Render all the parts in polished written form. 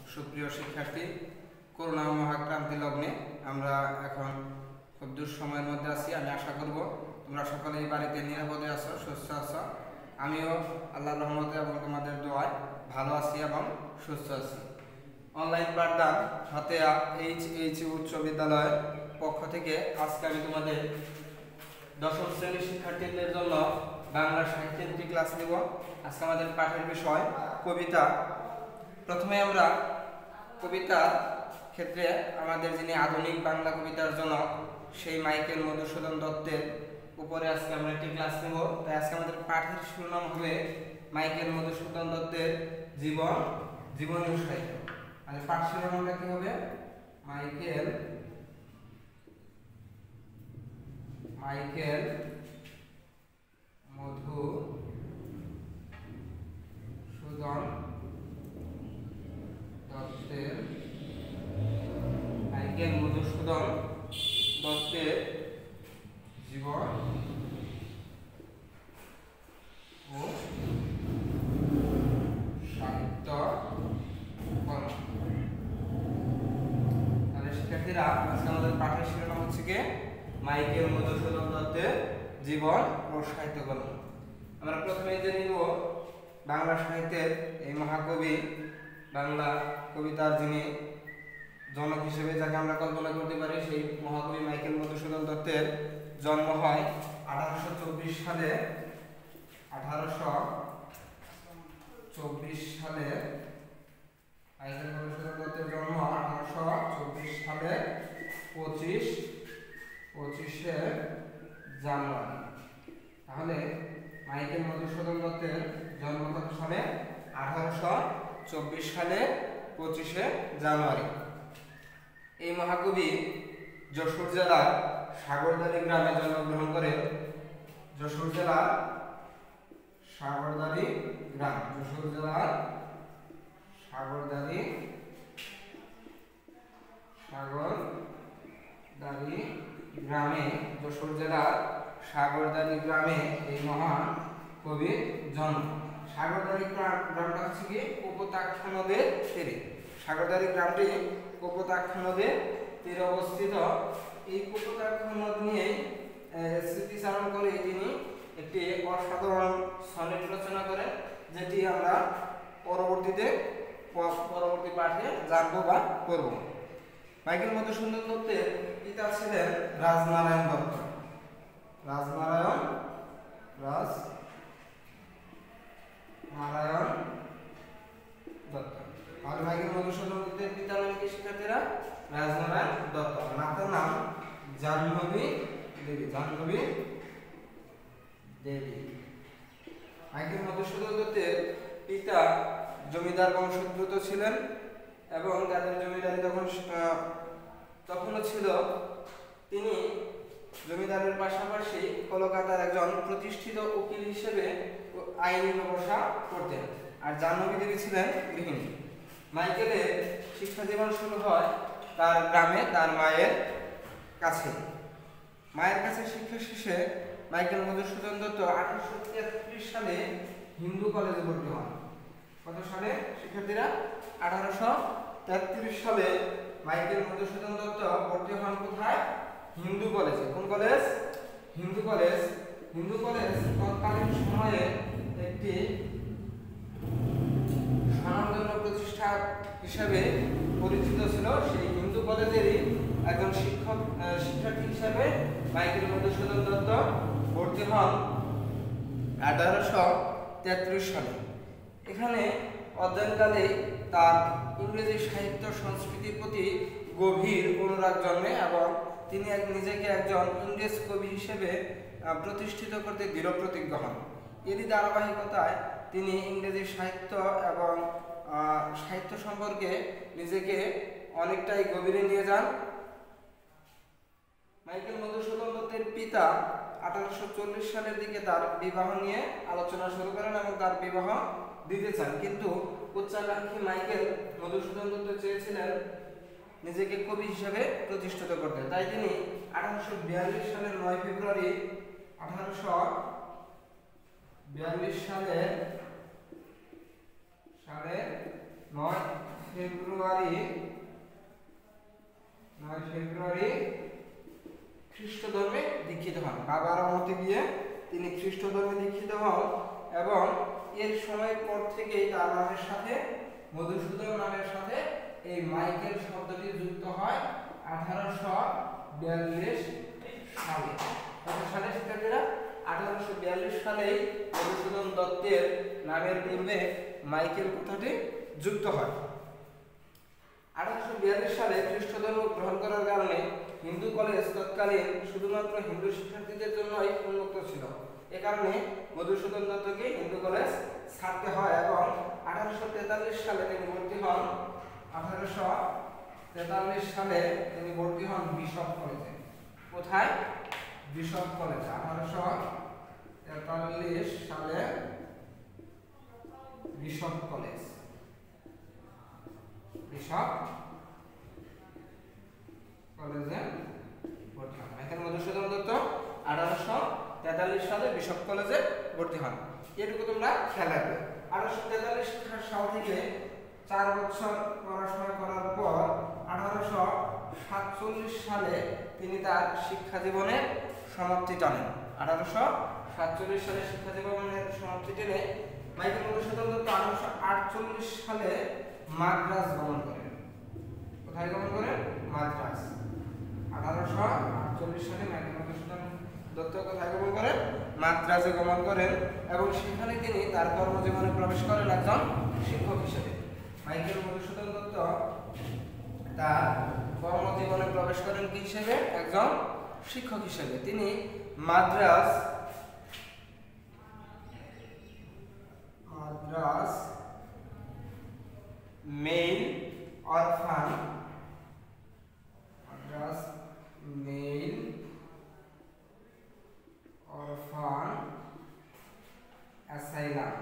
সুপ্রিয় শিক্ষার্থী, করোনা মহাক্রান্তি লগ্নে আমরা এখন খুব দুঃসময়ের মধ্যে আছি। আমি আশা করব তোমরা সকলেই বাড়িতে নিরাপদে আছো, সুস্থ আছো। আমিও আল্লাহর রহমতে এবং তোমাদের দোয়ায় ভালো আছি এবং সুস্থ আছি। অনলাইন পাঠদান হাতেয়া এইচ উচ্চ বিদ্যালয়ের পক্ষ থেকে আজকে আমি তোমাদের দশম শ্রেণীর শিক্ষার্থীদের জন্য বাংলা সাহিত্যের একটি ক্লাস নেব। আজকে আমাদের পাঠের বিষয় কবিতা। প্রথমে আমরা কবিতার ক্ষেত্রে আমাদের যিনি আধুনিক বাংলা কবিতার জনক সেই মাইকেল মধুসূদন দত্তের উপরে আজকে আমরা একটি ক্লাস নেব। তাই আজকে আমাদের পাঠের শিরোনাম হবে মাইকেল মধুসূদন দত্তের জীবনী সাহিত্য। আর পাঠ শিরোনামটা কি হবে? মাইকেল মধুসূদন দত্তের জীবন ও সাহিত্য কর্ম। তাহলে শিক্ষার্থীরা, আজকে আমাদের পাঠের শিরোনাম হচ্ছে কি মাইকেল মধুসূদন দত্তের জীবন ও সাহিত্য কর্ম। আমরা প্রথমে জেনে নিব বাংলা সাহিত্যের এই মহাকবি, বাংলা কবিতার যিনি জনক হিসেবে যাকে আমরা কল্পনা করতে পারি, সেই মহাকবি মাইকেল মধুসূদন দত্তের জন্ম হয় 1824 সালে। 1824 সালে মাইকেল মধুসূদন দত্তের জন্ম 1824 সালে 25শে জানুয়ারি। তাহলে মাইকেল মধুসূদন দত্তের জন্ম কত সালে? 1824 সালে 25শে জানুয়ারি। এই মহাকবি যশোর জেলার সাগরদাড়ি গ্রামে জন্মগ্রহণ করেন। যশোর জেলার সাগরদাড়ি গ্রামে এই মহান কবির জন্ম। সাগরদাড়ি গ্রামটা হচ্ছে কি কপোতাক্ষ নদের তীরে। সাগরদাড়ি গ্রামটি কপোতাক্ষ নদের তীরে অবস্থিত। এই কপোতাক্ষ নদ নিয়ে স্মৃতিচারণ করে তিনি একটি অসাধারণ সনেট রচনা করেন, যেটি আমরা পরবর্তী পাঠে জানবো বা করব। মাইকেল মধুসূদন দত্তের পিতা ছিলেন রাজনারায়ণ দত্ত। আর মাইকেল মধুসূদন দত্তের পিতার নাম কি শিক্ষার্থীরা? রাজনারায়ণ দত্ত। মাতার নাম জাহ্নবী দেবী। মাইকেল মধুসূদন দত্তের পিতা জমিদার বংশোদ্ভূত ছিলেন এবং তাদের জমিদারি তখনও ছিল। তিনি জমিদারের পাশাপাশি কলকাতার একজন প্রতিষ্ঠিত উকিল হিসেবে আইনি ব্যবসা করতেন। আর জাহ্নবী দেবী ছিলেন গৃহিণী। মাইকেলের শিক্ষা জীবন শুরু হয় তার গ্রামে, তার মায়ের কাছে। মায়ের কাছে শিক্ষা শেষে মাইকেল মধুসূদন দত্ত 1833 সালে হিন্দু কলেজে ভর্তি হন। কত সালে শিক্ষার্থীরা? 1833 সালে মাইকেল মধুসূদন দত্ত ভর্তি হন কোথায়? হিন্দু কলেজে। কোন কলেজ? হিন্দু কলেজ তৎকালীন সময়ে একটি স্বনামধন্য প্রতিষ্ঠান হিসেবে পরিচিত ছিল। সেই হিন্দু কলেজেরই একজন শিক্ষার্থী হিসেবে মাইকেল মধুসূদন দত্ত ভর্তি হন 1833 সালে। এখানে অধ্যয়নকালে তার ইংরেজি সাহিত্য সংস্কৃতির প্রতি গভীর অনুরাগ জন্মে এবং তিনি নিজেকে একজন ইংরেজ কবি হিসেবে প্রতিষ্ঠিত করতে দৃঢ় প্রতিজ্ঞ হন। এরই ধারাবাহিকতায় তিনি ইংরেজি সাহিত্য এবং সাহিত্য সম্পর্কে নিজেকে অনেকটাই গভীরে নিয়ে যান। মাইকেল মধুসূদন দত্তের পিতা 1840 সালের দিকে তার বিবাহ নিয়ে আলোচনা শুরু করেন এবং তার বিবাহ দিতে চান, কিন্তু উচ্চাকাঙ্ক্ষী মাইকেল মধুসূদন দত্ত চেয়েছিলেন নিজেকে কবি হিসেবে প্রতিষ্ঠিত করতে। তাই তিনি 1842 সালের 9 ফেব্রুয়ারি 1842 সালের 9 ফেব্রুয়ারি খ্রিস্ট ধর্মে দীক্ষিত হন। বাবার অনুমতি দিয়ে তিনি খ্রিস্ট ধর্মে দীক্ষিত হন এবং এর সময় পর থেকেই তার নামের সাথে মধুসূদন নামের সাথে এই মাইকেল শব্দটি যুক্ত হয় 1842 সালে। কত সালে শিক্ষার্থীরা? 1842 সালেই মধুসূদন দত্তের নামের পূর্বে মাইকেল কথাটি যুক্ত হয়। 1842 সালে খ্রিস্ট ধর্ম গ্রহণ করার কারণে হিন্দু কলেজ তৎকালীন শুধুমাত্র হিন্দু শিক্ষার্থীদের জন্যই উন্মুক্ত ছিল। এ কারণে মধুসূদন দত্তকে হিন্দু কলেজ ছাড়তে হয় এবং 1843 সালে তিনি ভর্তি হন 1843 সালে তিনি ভর্তি হন বিশপ কলেজে। কোথায়? Bishop college. 1843 সালে বিশপ কলেজ, বিশপ কলেজে ভর্তি হন। এখানে মধুসূদন দত্ত 1843 সালে বিশপ কলেজে ভর্তি হন। এটুকু তোমরা খেয়াল রাখবে। 1843 সাল থেকে 4 বছর পড়াশোনা করার পর 1847 সালে তিনি তার শিক্ষা জীবনের সমাপ্তি টানেন। 1847 সালে শিক্ষা জীবনের সমাপ্তি টেনে মাইকেল মধুসূদন দত্ত 1848 সালে মাদ্রাজ গমন করেন। কোথায় গমন করেন? মাদ্রাজ। 1848 সালে মাইকেল মধুসূদন দত্ত কোথায় গমন করেন? মাদ্রাজে গমন করেন এবং সেখানে তিনি তার কর্মজীবনে প্রবেশ করেন একজন শিক্ষক হিসেবে। মাইকেল মধুসূদন দত্ত তার কর্মজীবনে প্রবেশ করেন কি হিসেবে? একজন শিক্ষক হিসেবে। তিনি Madras male orphan asylum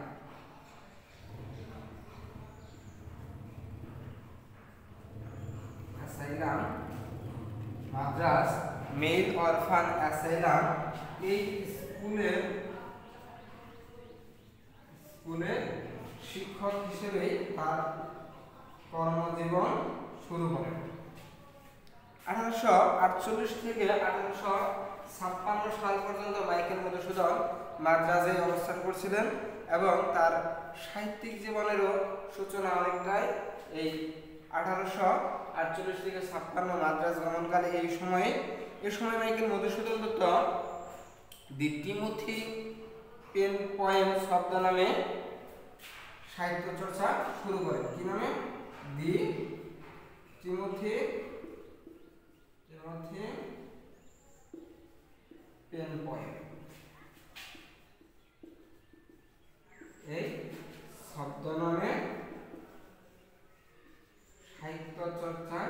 Madras male orphan asylum এই স্কুলে শিক্ষক হিসেবে তার কর্মজীবন শুরু করেন। 1848 থেকে 1856 সাল পর্যন্ত মাইকেল মধুসূদন মাদ্রাজে অবস্থান করছিলেন এবং তার সাহিত্যিক জীবনেরও সূচনা অনেকটাই এই 1848 থেকে 56 মাদ্রাজ গমনকালে। এই সময় Michael Madhusudan Dutta the Timothy Penpoem শব্দ নামে সাহিত্য চর্চা শুরু করেন। কি নামে? The Timothy Penpoem. এই শব্দ নামে সাহিত্য চর্চা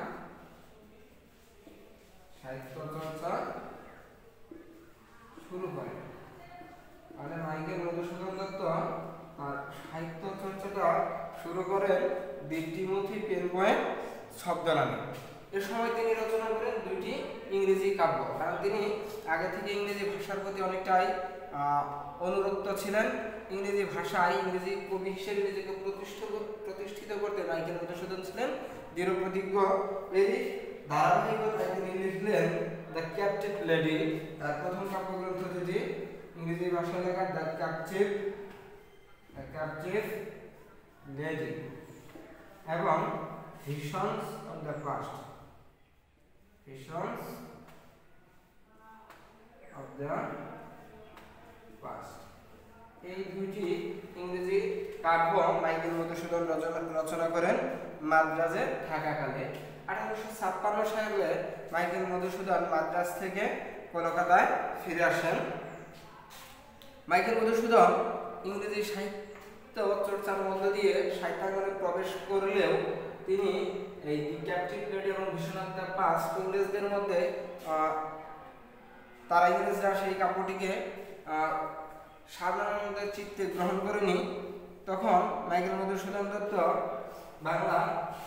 শুরু করেন। তাহলে মাইকেল মধুসূদন দত্ত তার সাহিত্য চর্চাটা শুরু করেন দি টিমোথি পেন পোয়েম শব্দ নামে। এ সময় তিনি রচনা করেন 2টি ইংরেজি কাব্য, কারণ তিনি আগে থেকে ইংরেজি ভাষার প্রতি অনেকটাই অনুরক্ত ছিলেন। ইংরেজি ভাষায় ইংরেজি কবি হিসেবে নিজেকে প্রতিষ্ঠিত করতে মাইকেল মধুসূদন ছিলেন দৃঢ়প্রতিজ্ঞ। এরই ধারাবাহিকতায় তিনি লিখলেন দ্য ক্যাপটিভ লেডি, তার প্রথম কাব্যগ্রন্থ যেটি ইংরেজি ভাষায় লেখা দ্য ক্যাপটিভ লেডি এবং ভিশনস অফ দ্য পাস্ট, এই 2টি ইংরেজি কাব্য মাইকেল মধুসূদন রচনা করেন মাদ্রাজে থাকাকালে। 1856 সালে মাইকেল মধুসূদন মাদ্রাজ থেকে কলকাতায় ফিরে আসেন। মাইকেল মধুসূদন ইংরেজি সাহিত্য চর্চার মধ্য দিয়ে সাহিত্যাঙ্গনে প্রবেশ করলেও তিনি এই দি ক্যাপটিভ লেডি এবং ভিশন অফ দ্য পাস্ট ইংরেজদের মধ্যে তারা ইংরেজরা সেই কাব্যটিকে সাধারণত চিত্তে গ্রহণ করেনি। তখন মাইকেল মধুসূদন দত্ত বাংলা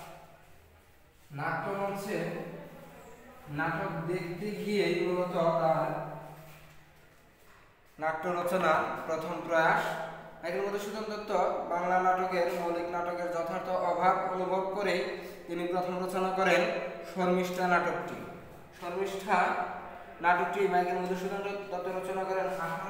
নাট্যমঞ্চে নাটক দেখতে গিয়ে মূলত তার নাট্য রচনা প্রথম প্রয়াস মাইকেল মধুসূদন দত্ত বাংলা নাটকের মৌলিক নাটকের যথার্থ অভাব অনুভব করে তিনি প্রথম রচনা করেন শর্মিষ্ঠা নাটকটি। শর্মিষ্ঠা নাটকটি মাইকেল মধুসূদন দত্ত রচনা করেন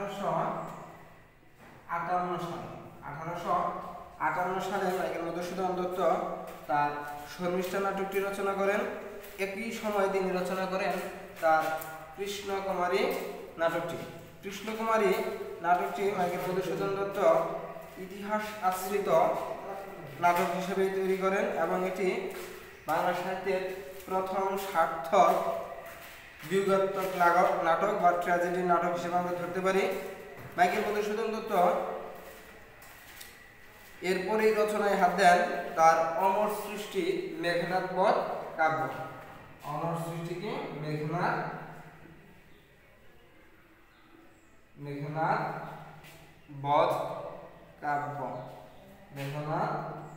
1858 সালে। 1858 সালে মাইকেল মধুসূদন দত্ত তার শর্মিষ্ঠা নাটকটি রচনা করেন। একই সময় তিনি রচনা করেন তার কৃষ্ণকুমারী নাটকটি। কৃষ্ণকুমারী নাটকটি মাইকেল মধুসূদন দত্ত ইতিহাস আশ্রিত নাটক হিসেবে তৈরি করেন এবং এটি বাংলা সাহিত্যের প্রথম সার্থক বিয়োগাত্মক নাটক বা ট্র্যাজেডি নাটক হিসেবে আমরা ধরতে পারি। মাইকেল মধুসূদন দত্ত এরপরেই রচনায় হাত দেন তার অমর সৃষ্টি মেঘনাদ বধ কাব্য। অমর সৃষ্টিকে মেঘনাদ বধ কাব্য। মেঘনাদ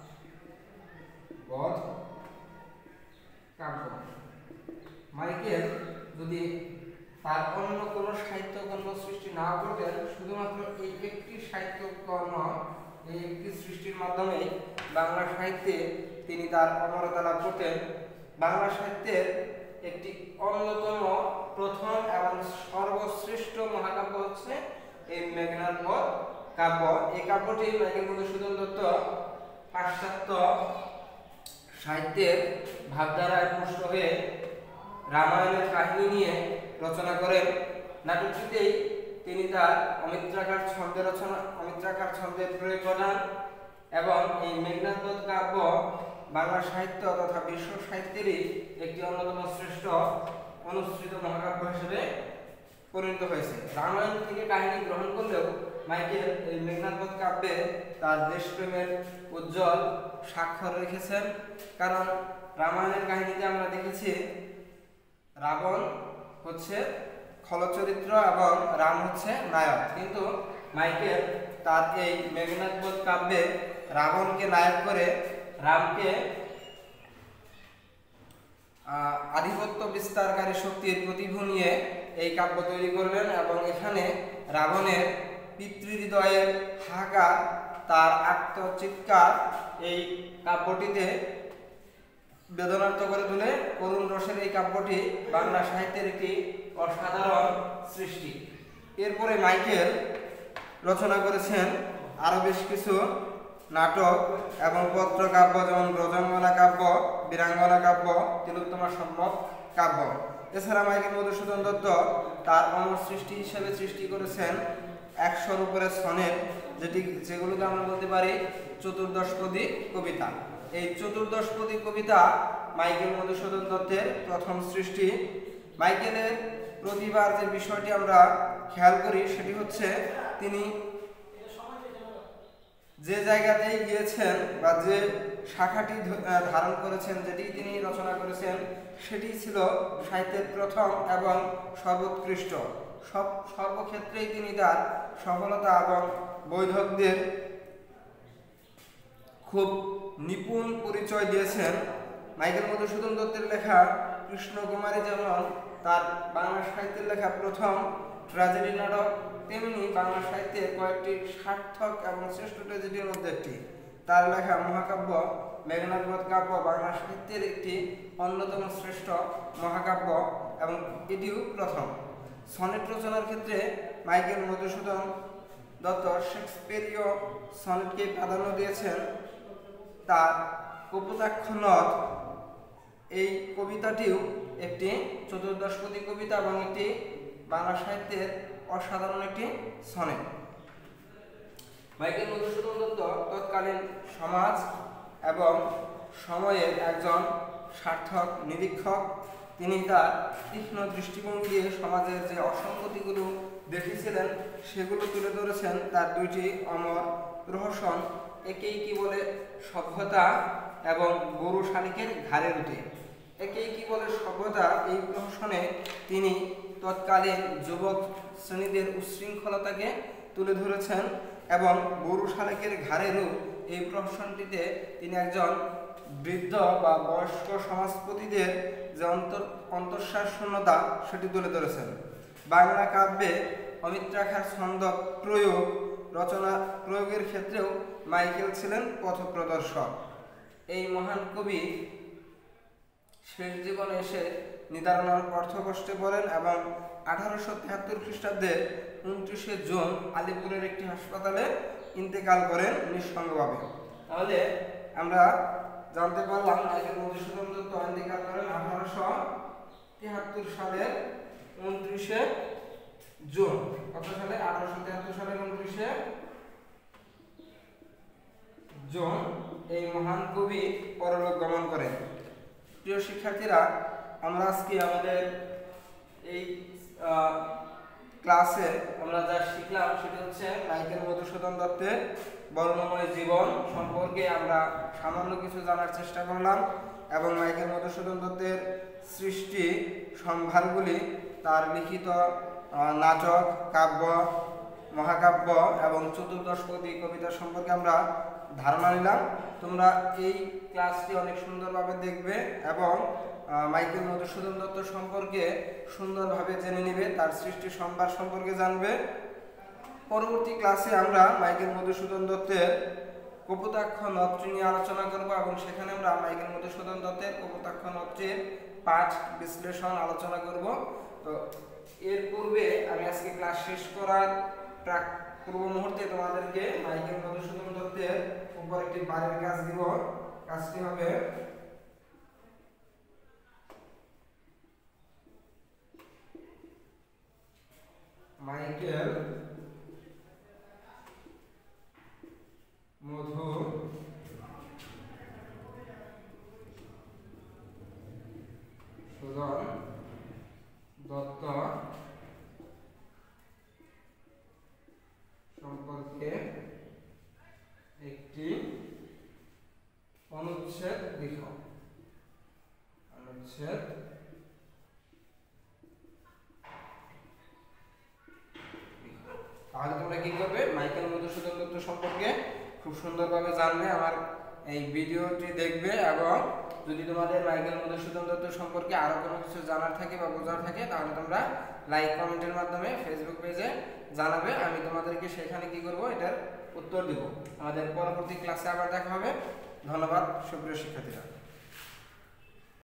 বধ কাব্য। মাইকেল যদি তার অন্য কোনো সাহিত্যকর্ম সৃষ্টি না করতেন, শুধুমাত্র এই একটি সাহিত্যকর্ম, এই একটি সৃষ্টির মাধ্যমে বাংলা সাহিত্যে তিনি তার অমরতা লাভ করতেন। বাংলা সাহিত্যের একটি অন্যতম প্রথম এবং সর্বশ্রেষ্ঠ মহাকাব্য হচ্ছে এই মেঘনাদ বধ কাব্য। এই কাব্যটি মাইকেল মধুসূদন দত্ত পাশ্চাত্য সাহিত্যের ভাবধারায় পুষ্ট হয়ে রামায়ণের কাহিনী নিয়ে রচনা করেন। নাটকটিতেই তিনি তার অমিত্রাকার ছন্দের প্রয়োগ ঘটান এবং এই মেঘনাদ বধ কাব্য বাংলা সাহিত্য তথা বিশ্ব সাহিত্যেরই একটি অন্যতম শ্রেষ্ঠ অনুসৃত মহাকাব্য হিসেবে পরিণত হয়েছে। রামায়ণ থেকে কাহিনী গ্রহণ করলেও মাইকেল এই মেঘনাদ বধ কাব্যে তার দেশপ্রেমের উজ্জ্বল স্বাক্ষর রেখেছেন। কারণ রামায়ণের কাহিনীতে আমরা দেখেছি রাবণ হচ্ছে খলচরিত্র এবং রাম হচ্ছে নায়ক, কিন্তু মাইকেল তার এই মেঘনাদ বধ কাব্যে রাবণকে নায়ক করে রামকে আধিপত্য বিস্তারকারী শক্তির প্রতিভূ নিয়ে এই কাব্য তৈরি করলেন এবং এখানে রাবণের পিতৃহৃদয়ের হাহাকার, তার আত্মচিৎকার এই কাব্যটিতে বেদনার্থ করে তুলে করুণ রসের এই কাব্যটি বাংলা সাহিত্যের একটি অসাধারণ সৃষ্টি। এরপরে মাইকেল রচনা করেছেন আরো বেশ কিছু নাটক এবং পত্র কাব্য, যেমন ব্রজঙ্গনা কাব্য, বীরাঙ্গনা কাব্য, তিলোত্তমা সম্ভব কাব্য। এছাড়া মাইকেল মধুসূদন দত্ত তার অমর সৃষ্টি হিসেবে সৃষ্টি করেছেন 100-র উপরে সনেট, যেগুলোকে আমরা বলতে পারি চতুর্দশপদী কবিতা। এই চতুর্দশপদী কবিতা মাইকেল মধুসূদন দত্তের প্রথম সৃষ্টি। মাইকেলের প্রতিবার যে বিষয়টি আমরা খেয়াল করি সেটি হচ্ছে তিনি যে জায়গাতেই গিয়েছেন বা যে শাখাটি ধারণ করেছেন, যেটি তিনি রচনা করেছেন, সেটি ছিল সাহিত্যের প্রথম এবং সর্বোৎকৃষ্ট। সর্বক্ষেত্রেই তিনি তার সফলতা এবং বৈধব্যের খুব নিপুণ পরিচয় দিয়েছেন। মাইকেল মধুসূদন দত্তের লেখা কৃষ্ণকুমারী যেমন তার বাংলা সাহিত্যের লেখা প্রথম ট্র্যাজেডি নাটক, তেমনি বাংলা সাহিত্যের কয়েকটি সার্থক এবং শ্রেষ্ঠ ট্র্যাজেডির মধ্যে একটি। তার লেখা মহাকাব্য মেঘনাদ বধ কাব্য বাংলা সাহিত্যের একটি অন্যতম শ্রেষ্ঠ মহাকাব্য এবং এটিও প্রথম। সনেট রচনার ক্ষেত্রে মাইকেল মধুসূদন দত্ত শেক্সপিয়ারীয় সনেটকে প্রাধান্য দিয়েছেন। তার কপোতাক্ষ নদ এই কবিতাটিও একটি চতুর্দশপদী কবিতা এবং একটি বাংলা সাহিত্যের অসাধারণ একটি সনেট। মাইকেল মধুসূদন দত্ত তৎকালীন সমাজ এবং সময়ের একজন সার্থক নিরীক্ষক। তিনি তার তীক্ষ্ণ দৃষ্টিভঙ্গি দিয়ে সমাজের যে অসঙ্গতিগুলো দেখেছিলেন সেগুলো তুলে ধরেছেন তার দুইটি অমর প্রহসন, একেই কি বলে সভ্যতা এবং গরু শালিকের ঘাড়ে উঠে। একেই কি বলে সভ্যতা এই প্রহসনে তিনি তৎকালীন যুবক শ্রেণীদের উচ্ছৃঙ্খলতাকে তুলে ধরেছেন এবং গরু শালিকের ঘাড়েরও এই প্রহসনটিতে তিনি একজন বৃদ্ধ বা বয়স্ক সমাজপতিদের যে অন্তঃসার শূন্যতা সেটি তুলে ধরেছেন। বাংলা কাব্যে অমিত্রাক্ষার ছন্দ প্রয়োগ রচনা প্রয়োগের ক্ষেত্রেও মাইকেল ছিলেন পথপ্রদর্শক। এই মহান কবি শেষ জীবনে এসে নিদারুণ অর্থকষ্টে পড়েন এবং 1873 খ্রিস্টাব্দে 29শে জুন আলিপুরের একটি হাসপাতালে ইন্তেকাল করেন নিঃসঙ্গভাবে। তাহলে আমরা জানতে পারলাম মাইকেল মধুসূদন দত্ত ইন্তেকাল করেন 1873 সালের 29শে জুন। কত সালে? 1873 সালের 29শে জুন এই মহান কবি পরলোক গমন করেন। প্রিয় শিক্ষার্থীরা, আমরা আজকে আমাদের এই ক্লাসে আমরা যা শিখলাম সেটা হচ্ছে মাইকেল মধুসূদন দত্তের বর্ণময় জীবন সম্পর্কে আমরা সামান্য কিছু জানার চেষ্টা করলাম এবং মাইকেল মধুসূদন দত্তের সৃষ্টি সম্ভারগুলি, তার লিখিত নাটক, কাব্য, মহাকাব্য এবং চতুর্দশপদী কবিতা সম্পর্কে আমরা ধারণা নিলাম। তোমরা এই ক্লাসটি অনেক সুন্দরভাবে দেখবে এবং মাইকেল মধুসূদন দত্ত সম্পর্কে সুন্দরভাবে জেনে নিবে, তার সৃষ্টি সম্ভার সম্পর্কে জানবে। পরবর্তী ক্লাসে আমরা মাইকেল মধুসূদন দত্তের কপোতাক্ষ নদটি নিয়ে আলোচনা করব এবং সেখানে আমরা মাইকেল মধুসূদন দত্তের কপোতাক্ষ নদটির পাঠ বিশ্লেষণ আলোচনা করব। তো এর পূর্বে আমি আজকে ক্লাস শেষ করার পূর্ব মুহূর্তে তোমাদেরকে মাইকেল মধুসূদন দত্তের উপর একটি বাড়ির কাজ দিব। কাজটি হবে মাইকেল মধুসূদন দত্ত সম্পর্কে একটি অনুচ্ছেদ লিখো। অনুচ্ছেদ তাহলে তোমরা কি করবে? মাইকেল মধুসূদন দত্ত সম্পর্কে খুব সুন্দরভাবে জানবে, আমার এই ভিডিওটি দেখবে এবং যদি তোমাদের মাইকেল মধুসূদন দত্ত সম্পর্কে আরো কোনো কিছু জানার থাকে বা বোঝার থাকে তাহলে তোমরা লাইক কমেন্টের মাধ্যমে ফেসবুক পেজে জানাবে। আমি তোমাদেরকে সেখানে কি করব, এটার উত্তর দিব। আমাদের পরবর্তী ক্লাসে আবার দেখা হবে। ধন্যবাদ সুপ্রিয় শিক্ষার্থীরা।